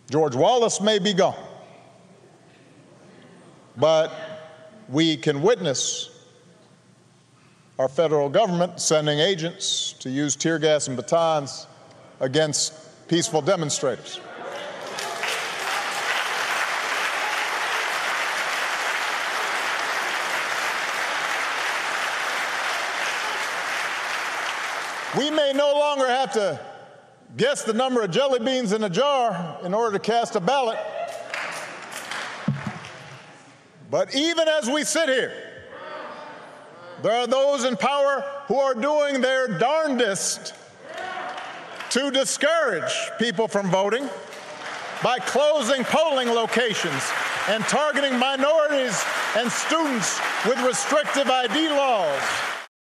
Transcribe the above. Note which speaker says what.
Speaker 1: George Wallace may be gone, but we can witness our federal government sending agents to use tear gas and batons against peaceful demonstrators. We may no longer have to guess the number of jelly beans in a jar in order to cast a ballot. But even as we sit here, there are those in power who are doing their darndest to discourage people from voting by closing polling locations and targeting minorities and students with restrictive ID laws.